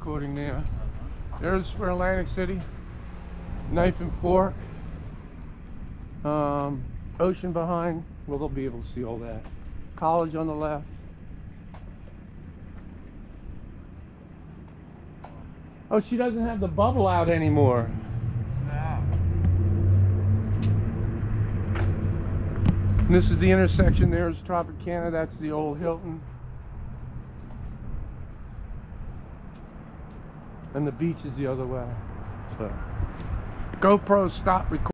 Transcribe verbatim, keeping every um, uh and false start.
recording there. There's for Atlantic City. Knife and fork. Um, ocean behind. Well, they'll be able to see all that. College on the left. Oh, she doesn't have the bubble out anymore. And this is the intersection. There's Tropicana. That's the old Hilton. And the beach is the other way. So, GoPro stop recording.